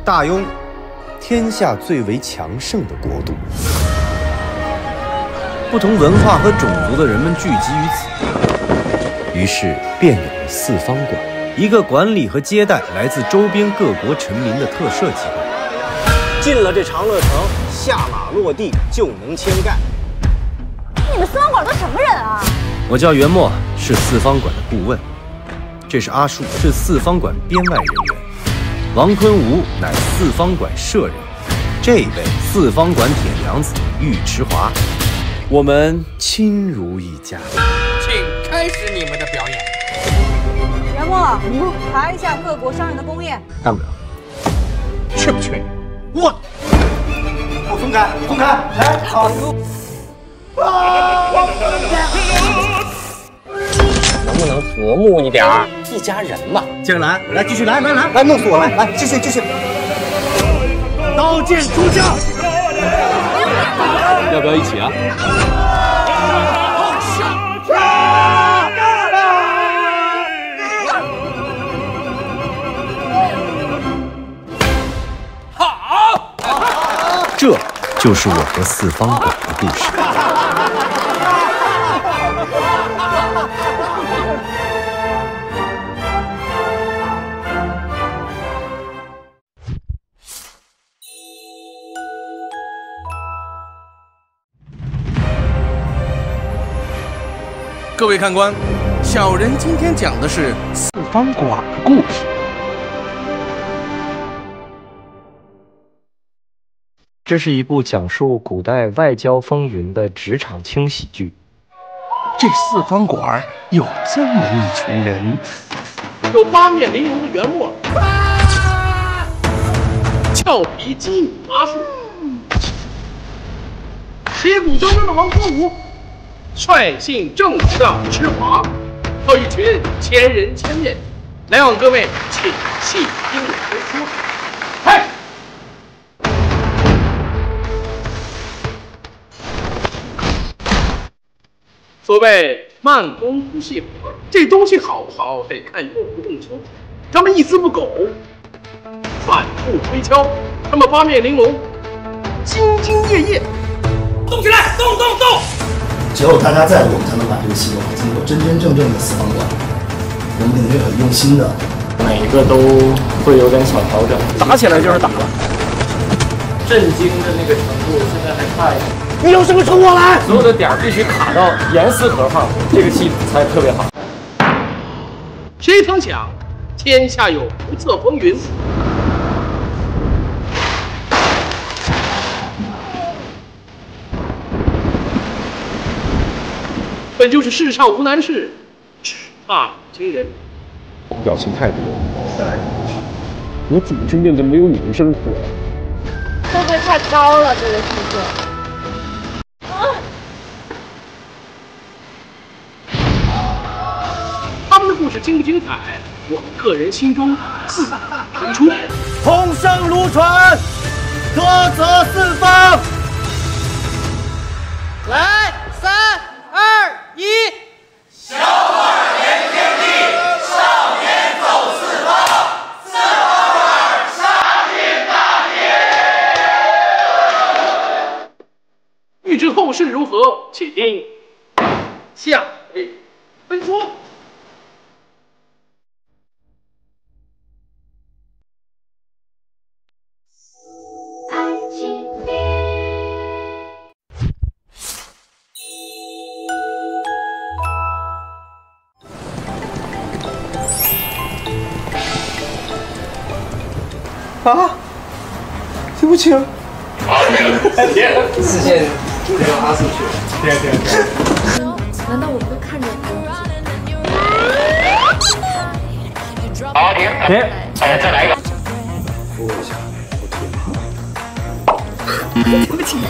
大庸，天下最为强盛的国度。不同文化和种族的人们聚集于此，于是便有了四方馆，一个管理和接待来自周边各国臣民的特赦机构。进了这长乐城，下马落地就能签盖。 你们四方馆都什么人啊？ 我叫袁墨，是四方馆的顾问。这是阿树，是四方馆编外人员。王坤吾乃四方馆舍人。这位四方馆铁娘子尉迟华。我们亲如一家。 请开始你们的表演。 袁墨，查一下各国商人的宫宴。 干不了。 去不去？ 我分开，分开，来，好。 能不能和睦一点儿？一家人嘛。 接着来，来继续来，来，弄死我，来继续。刀剑出鞘。要不要一起啊？这就是我和四方馆的故事。 各位看官，小人今天讲的是四方馆的故事。 这是一部讲述古代外交风云的职场轻喜剧。 这四方馆有这么一群人，有八面玲珑的袁墨，俏皮机敏阿树，铁骨铮铮的王坤吾，率性正直的尉迟华，还有一群千人千面，来往各位请细听我说。嗨！所谓慢工出细活，这东西好不好得看用不动手。他们一丝不苟，反复推敲，他们八面玲珑，兢兢业业。动起来，动！ 只有大家在，我们才能把这个系统经过真真正正的四方馆。我们领队很用心的， 每个都会有点小调整，打起来就是打了。震惊的那个程度，现在还差一点。你有什么冲我来！所有的点必须卡到严丝合缝，这个戏才特别好。 谁曾想，天下有不测风云。本就是世上无难事，只怕有心人。 表情太多，我怎么就念的没有你们生活？ 会不会太高了？这个戏份。 他们的故事精不精彩，我们个人心中自有评出。 风声如传，歌泽四方。 来，3、2、1。 小馆连天地，少年走四方，四方馆杀天大典。 欲知后事如何，且听下回分说。 啊，对不起啊。 视线没有阿四去。 对。难道我会看着好，停，停，再来一个。 扶我一下， 对不起。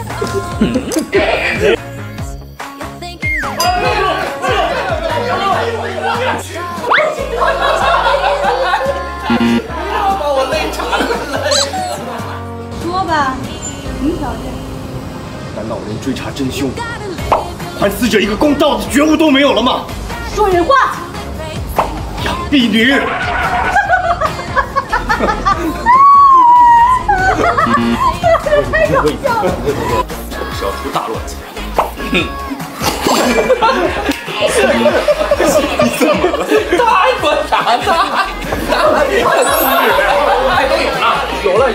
把我累岔了。 说吧，什么条件？ 难道连追查真凶、还死者一个公道的觉悟都没有了吗？ 说人话。 养婢女。 太搞笑了！ 小出大乱子。太观察他，有了。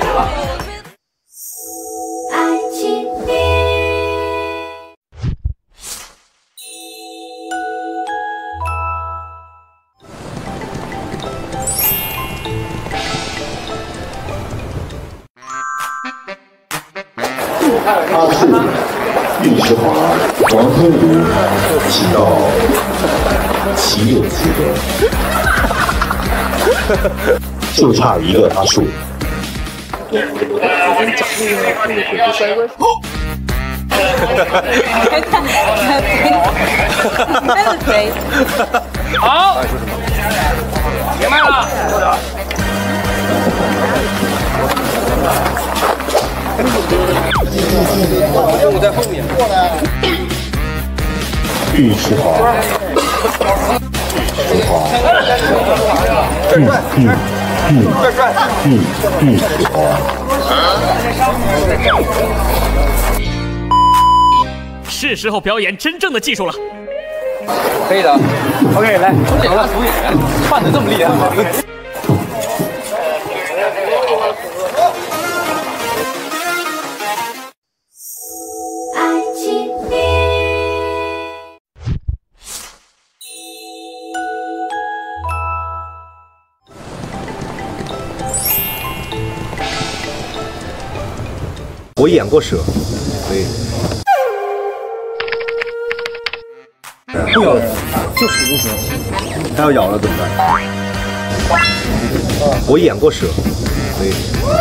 阿树、尉迟华、王坤武起到岂有此德，就差一个阿树。 好，别卖了。任务在后面。 尉迟华， 是时候表演真正的技术了。 可以的 ，OK， 来，好了，主演，扮的这么厉害吗？ 我演过蛇，所以不咬人，就是如蛇。他要咬了怎么办？我演过蛇，所以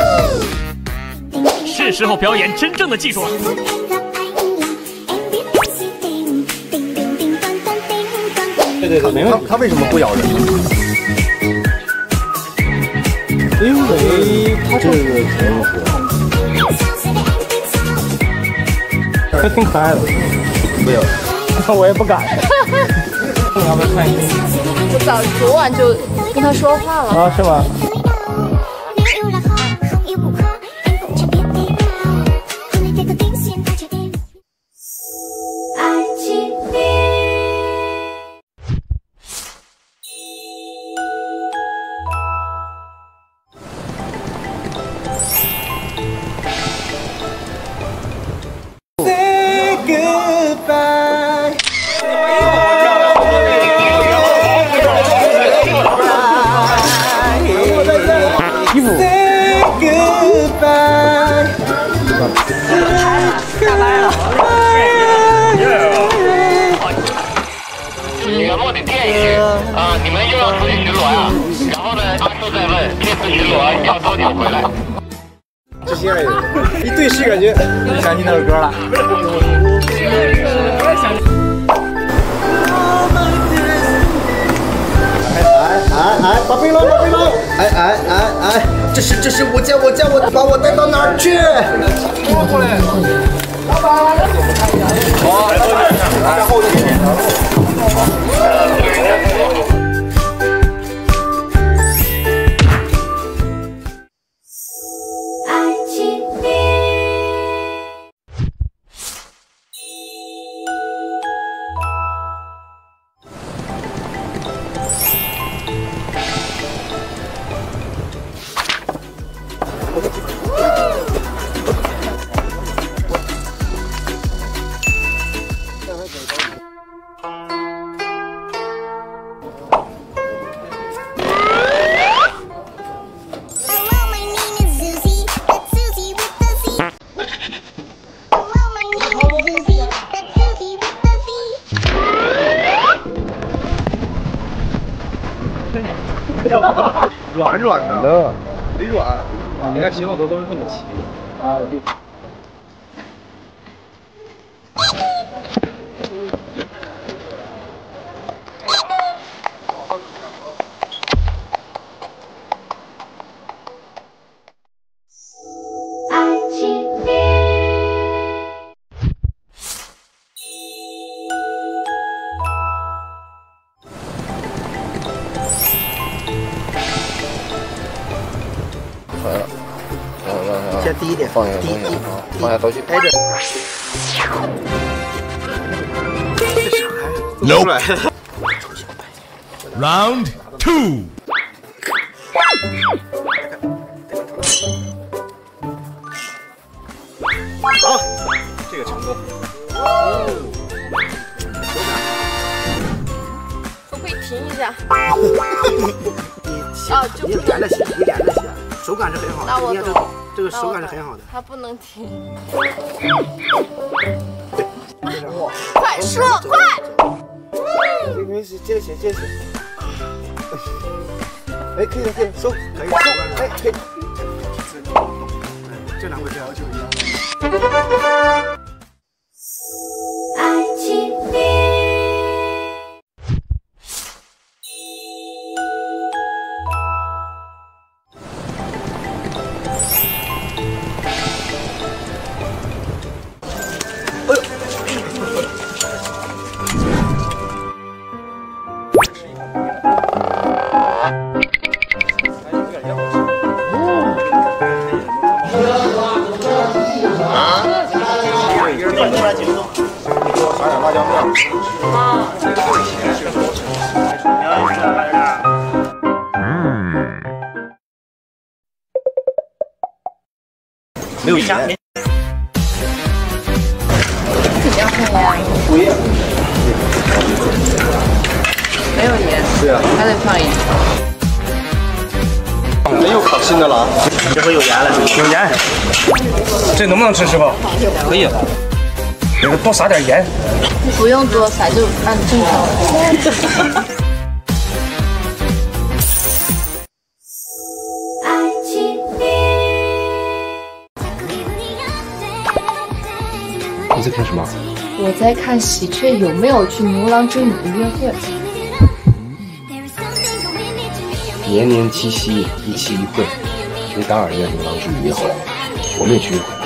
是时候表演真正的技术了。 对，没问题。他为什么不咬人呢？因为他这个怎么说？还挺可爱的，没有，我也不敢。你要不要看一眼？ 我昨晚就跟他说话了啊，是吗？ 元末得垫一句啊，你们又要出去巡逻呀？然后呢，阿叔再问这次巡逻要多久回来？ 这些人一对视感觉想起那首歌了。我也想起。 哎，把背包，哎，这是我叫我把我带到哪儿去？ 过来，老板，好，在后期。 软的，贼软。你看骑骆驼都是这么骑。啊，对。 先低一点， 放下，放下，都去挨着。这啥呀？ Round 2。 好，这个成功。 可不可以停一下？ 你连着写，你连着写，手感是很好的。 那我懂， 这个手感是很好的。 它不能停。 对，非常好。 快说，快！ 没事，接着写，接着写。哎，可以了，可以了，收，可以收，哎，可以。这两个要求一样。 没有盐。 肯定要放盐。 不盐。 没有盐。 对啊。 还得放盐。 没有可信的了，这回有盐了，有盐。 这能不能吃，师傅？可以。那个多撒点盐。 不用多撒，就按正常。 你在看什么？ 我在看喜鹊有没有去牛郎织女的约会。 年年七夕，一期一会，你当然要牛郎织女约会，我们也去约会。